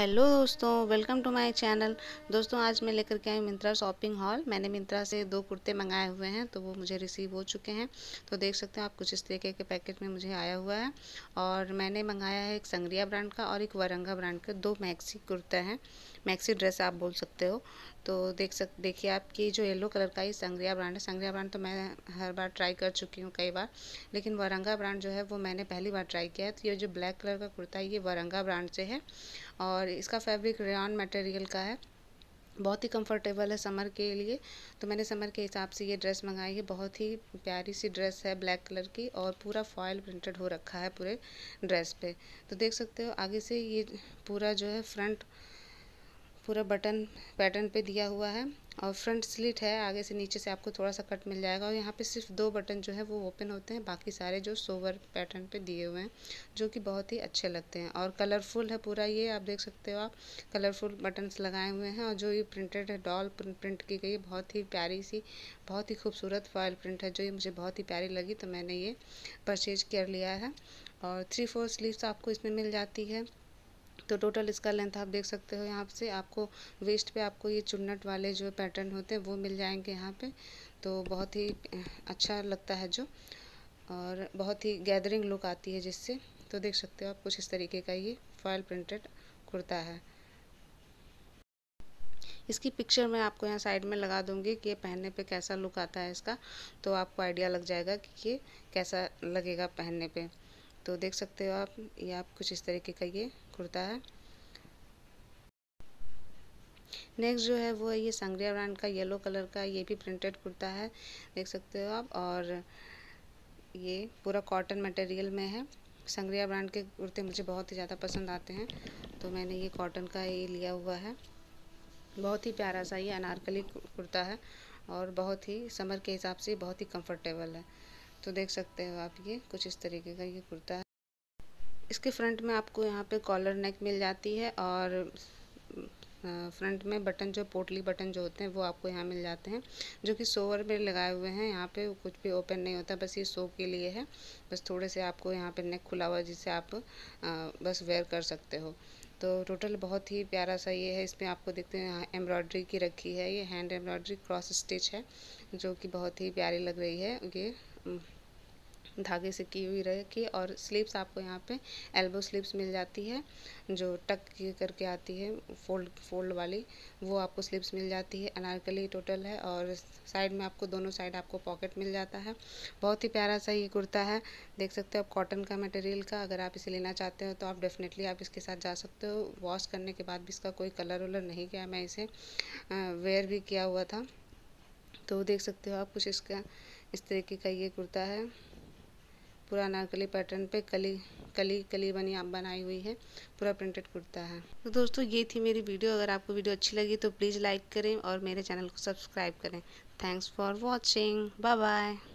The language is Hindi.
हेलो दोस्तों, वेलकम टू माय चैनल। दोस्तों आज मैं लेकर के आई मिंत्रा शॉपिंग हॉल। मैंने मिंत्रा से 2 कुर्ते मंगाए हुए हैं, तो वो मुझे रिसीव हो चुके हैं। तो देख सकते हैं आप, कुछ इस तरीके के पैकेट में मुझे आया हुआ है। और मैंने मंगाया है एक संग्रिया ब्रांड का और एक वरंगा ब्रांड का 2 मैक्सी कुर्ते हैं, मैक्सी ड्रेस आप बोल सकते हो। तो देखिए आपकी जो येलो कलर का ये संग्रिया ब्रांड है। संग्रिया ब्रांड तो मैं हर बार ट्राई कर चुकी हूँ कई बार, लेकिन वरंगा ब्रांड जो है वो मैंने पहली बार ट्राई किया है। तो ये जो ब्लैक कलर का कुर्ता है ये वरंगा ब्रांड से है और इसका फैब्रिक रेयॉन मटेरियल का है। बहुत ही कंफर्टेबल है समर के लिए। तो मैंने समर के हिसाब से ये ड्रेस मंगाई है। बहुत ही प्यारी सी ड्रेस है ब्लैक कलर की और पूरा फॉयल प्रिंटेड हो रखा है पूरे ड्रेस पे। तो देख सकते हो आगे से ये पूरा जो है फ्रंट पूरा बटन पैटर्न पे दिया हुआ है और फ्रंट स्लिट है। आगे से नीचे से आपको थोड़ा सा कट मिल जाएगा और यहाँ पे सिर्फ 2 बटन जो है वो ओपन होते हैं, बाकी सारे जो सोवर पैटर्न पे दिए हुए हैं, जो कि बहुत ही अच्छे लगते हैं। और कलरफुल है पूरा, ये आप देख सकते हो आप, कलरफुल बटन्स लगाए हुए हैं। और जो ये प्रिंटेड है, डॉल प्रिंट की गई है, बहुत ही प्यारी सी, बहुत ही खूबसूरत फॉयल प्रिंट है, जो ये मुझे बहुत ही प्यारी लगी, तो मैंने ये परचेज कर लिया है। और 3/4 स्लीव्स आपको इसमें मिल जाती है। तो टोटल इसका लेंथ आप देख सकते हो। यहाँ से आपको वेस्ट पे आपको ये चुन्नट वाले जो पैटर्न होते हैं वो मिल जाएंगे यहाँ पे। तो बहुत ही अच्छा लगता है जो, और बहुत ही गैदरिंग लुक आती है जिससे। तो देख सकते हो आप, कुछ इस तरीके का ये फॉयल प्रिंटेड कुर्ता है। इसकी पिक्चर मैं आपको यहाँ साइड में लगा दूंगी कि ये पहनने पे कैसा लुक आता है इसका, तो आपको आइडिया लग जाएगा कि ये कैसा लगेगा पहनने पे। तो देख सकते हो आप, ये आप कुछ इस तरीके का ये कुर्ता है। नेक्स्ट जो है वो है ये संग्रिया ब्रांड का येलो कलर का, ये भी प्रिंटेड कुर्ता है, देख सकते हो आप। और ये पूरा कॉटन मटेरियल में है। संग्रिया ब्रांड के कुर्ते मुझे बहुत ही ज़्यादा पसंद आते हैं, तो मैंने ये कॉटन का ये लिया हुआ है। बहुत ही प्यारा सा ये अनारकली कुर्ता है और बहुत ही समर के हिसाब से बहुत ही कंफर्टेबल है। तो देख सकते हो आप, ये कुछ इस तरीके का ये कुर्ता है। इसके फ्रंट में आपको यहाँ पे कॉलर नेक मिल जाती है और फ्रंट में बटन जो पोटली बटन जो होते हैं वो आपको यहाँ मिल जाते हैं, जो कि सोवर में लगाए हुए हैं। यहाँ पे कुछ भी ओपन नहीं होता, बस ये शो के लिए है। बस थोड़े से आपको यहाँ पे नेक खुला हुआ है जिससे आप बस वेयर कर सकते हो। तो टोटल बहुत ही प्यारा सा ये है। इसमें आपको देखते हैं यहाँ एम्ब्रॉयडरी की रखी है, ये हैंड एम्ब्रॉयडरी क्रॉस स्टिच है, जो कि बहुत ही प्यारी लग रही है। ये धागे से की हुई रखी। और स्लीव्स आपको यहाँ पे एल्बो स्लीव्स मिल जाती है, जो टक करके आती है, फोल्ड वाली, वो आपको स्लीव्स मिल जाती है। अनारकली टोटल है और साइड में आपको दोनों साइड आपको पॉकेट मिल जाता है। बहुत ही प्यारा सा ये कुर्ता है, देख सकते हो आप, कॉटन का मटेरियल का। अगर आप इसे लेना चाहते हो तो आप डेफिनेटली आप इसके साथ जा सकते हो। वॉश करने के बाद भी इसका कोई कलर वलर नहीं गया, मैं इसे वेयर भी किया हुआ था। तो देख सकते हो आप, कुछ इसका इस तरीके का ये कुर्ता है। पूरा अनारकली पैटर्न पे कली कली कली बनाई हुई है, पूरा प्रिंटेड कुर्ता है। तो दोस्तों ये थी मेरी वीडियो। अगर आपको वीडियो अच्छी लगी तो प्लीज़ लाइक करें और मेरे चैनल को सब्सक्राइब करें। Thanks for watching, bye bye.